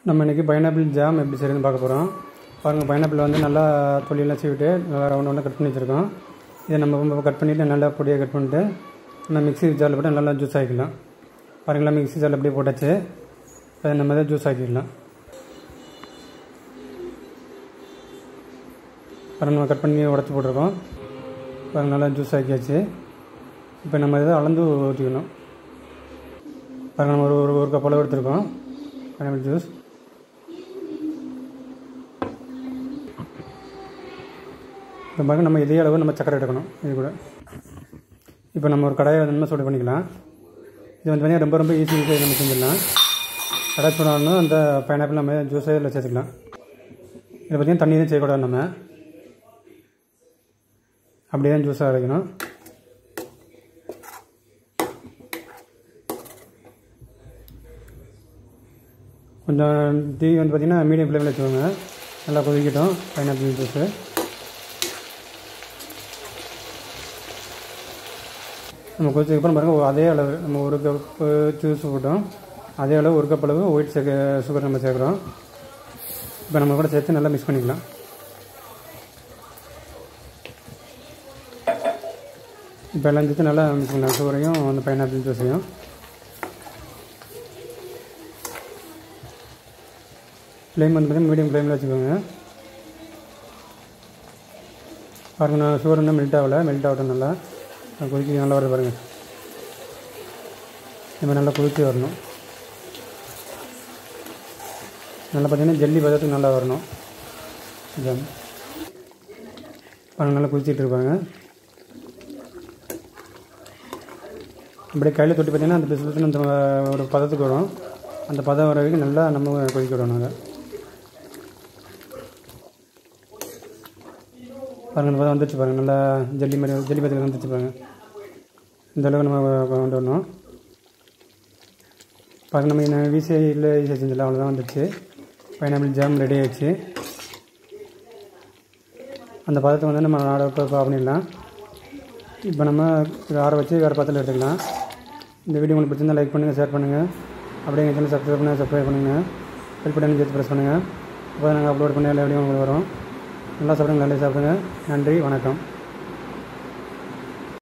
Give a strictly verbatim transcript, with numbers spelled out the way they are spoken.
நம்ம இன்றைக்கி pineapple jam எப்படி செய்யறதுன்னு பார்க்க போகிறோம். பாருங்கள், பைனாப்பிள் வந்து நல்லா தொலியெல்லாம் சீவிட்டு நல்லா ரவுண்ட் ரவுண்டாக கட் பண்ணி வச்சுருக்கோம். இதை நம்ம கட் பண்ணிவிட்டு நல்லா பொடியாக கட் பண்ணிட்டு நம்ம மிக்ஸி ஜாரில் போட்டு நல்லா ஜூஸ் ஆக்கிடலாம். பாருங்களா, மிக்ஸி ஜாரில் அப்படியே போட்டாச்சு. அதை நம்ம தான் ஜூஸ் ஆக்கிடலாம். பாருங்கள், நம்ம கட் பண்ணி உடச்சி போட்டிருக்கோம். பாருங்கள், நல்லா ஜூஸ் ஆக்கியாச்சு. இப்போ நம்ம இதை அளந்து ஊற்றிக்கணும். பாருங்கள், நம்ம ஒரு ஒரு கப் அளவு எடுத்துருக்கோம் பைனாப்பிள் ஜூஸ். இப்போ பாருங்கள், நம்ம இதே அளவு நம்ம சக்கரை எடுக்கணும். இது கூட இப்போ நம்ம ஒரு கடாயை நம்ம சூடு பண்ணிக்கலாம். இது வந்து பார்த்தீங்கன்னா ரொம்ப ரொம்ப ஈஸி ஈஸியாக நம்ம செஞ்சிடலாம். கடாய் சூடாகணும், அந்த பைனாப்பிள் நம்ம ஜூஸே இதில் சேர்த்துக்கலாம். இதை பார்த்திங்கன்னா தண்ணி தான் செய்யக்கூடாது, நம்ம அப்படியே தான் ஜூஸாக அரைக்கணும். கொஞ்சம் டீ வந்து பார்த்திங்கன்னா மீடியம் ஃப்ளேமில் வச்சுக்கோங்க. நல்லா கொதிக்கட்டும் பைனாப்பிள் ஜூஸு. நம்ம கொதிச்சதுக்கப்புறம் பாருங்கள், அதே அளவு நம்ம ஒரு கப்பு ஜூஸ் போட்டோம், அதே அளவு ஒரு கப் அளவு ஒயிட் சே சுகர் நம்ம சேர்க்குறோம். இப்போ நம்ம கூட சேர்த்து நல்லா மிக்ஸ் பண்ணிக்கலாம். இப்போ எல்லாம் சேர்த்து நல்லா மிக்ஸ் பண்ணலாம், சுகரையும் அந்த பைனாப்பிள் ஜூஸையும். ஃப்ளேம் வந்து பார்த்திங்கன்னா மீடியம் ஃப்ளேமில் வச்சுக்கோங்க. பாருங்கள், நான் சுகர் இன்னும் மெல்ட் ஆகலை, மெல்ட் ஆகட்டும். நல்லா கொதிக்க நல்லா வருது பாருங்கள். இப்போ நல்லா கொதித்து வரணும். நல்லா பார்த்திங்கன்னா ஜல்லி பதத்துக்கு நல்லா வரணும். ஜாம் பாருங்கள், நல்லா கொதிச்சிட்டு இருப்பாங்க. அப்படியே கையில் தொட்டி பார்த்திங்கன்னா அந்த பிசுபிசுன்னு அந்த ஒரு பதத்துக்கு வரும். அந்த பதம் வர வரைக்கும் நல்லா நம்ம கொதிக்க விடணும். அதை பாருங்கள், அந்த பதம் வந்துடுச்சு பாருங்கள். நல்லா ஜல்லி மாதிரி ஜல்லி பதத்துக்கு வந்துடுச்சு பாருங்கள். இந்த அளவுக்கு நம்ம கொண்டு வரணும். பாருங்கள், நம்ம என்ன ஈஸியாக இல்லை ஈஸியாக செஞ்சிடலாம். அவ்வளோதான், வந்துடுச்சு. பைனாப்பிள் ஜாம் ரெடி ஆகிடுச்சு. அந்த பதத்தை வந்து நம்ம ஆட பண்ணிடலாம். இப்போ நம்ம ஆற வச்சு வேறு பதத்தில் எடுத்துக்கலாம். இந்த வீடியோ உங்களுக்கு பிடிச்சிருந்தா லைக் பண்ணுங்கள், ஷேர் பண்ணுங்கள். அப்படியே எங்கள் சேனல் சப்ஸ்கிரைப் பண்ணி சப்ஸ்கிரைப் பண்ணுங்கள். பெல் பட்டனை சேர்த்து ப்ரெஸ் பண்ணுங்கள். அப்போ நாங்கள் அப்லோட் பண்ண எல்லா வீடியோ உங்களுக்கு வரும். நல்லா சாப்பிடுங்க, நல்லா சாப்பிடுங்க. நன்றி, வணக்கம்.